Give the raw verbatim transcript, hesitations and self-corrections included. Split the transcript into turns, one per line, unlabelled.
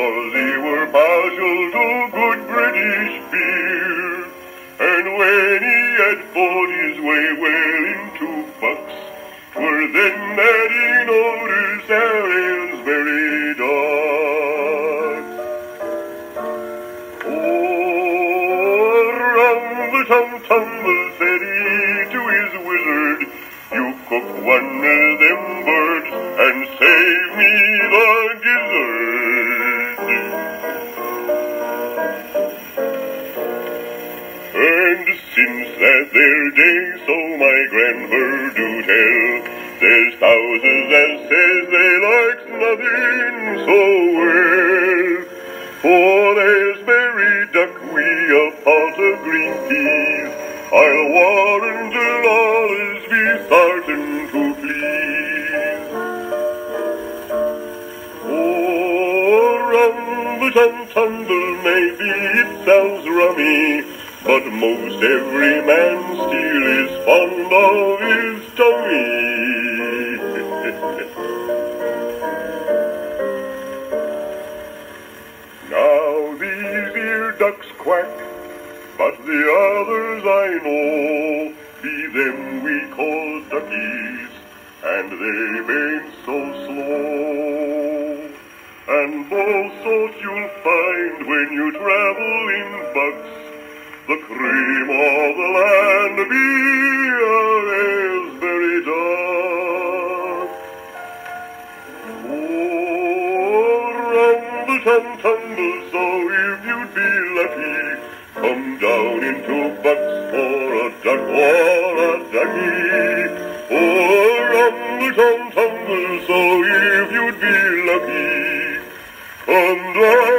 'cause they were partial to good British beer. And when he had fought his way well into bucks, 'twere then that he noticed our Aylesbury Ducks. Oh, rum the tum-tumble, said he to his wizard, you cook one of them birds and save me the gizzard. And since that there day, so my grandmother do tell, there's thousands that says they likes nothing so well. For the Aylesbury duck we a pot of green peas, I'll warrant till all is be certain to please. Oh, rum the tum-tumble, maybe it sounds rummy, but most every man still is fond of his tummy. Now these here ducks quack, but the others I know, be them we call duckies, and they ain't so slow. And both sorts you'll find when you travel in bucks, the cream of the land be our Aylesbury Duck. Oh, rum the tum-tumble, so if you'd be lucky, come down into bucks for a duck or a ducky. Oh, rum the tum-tumble, so if you'd be lucky, come down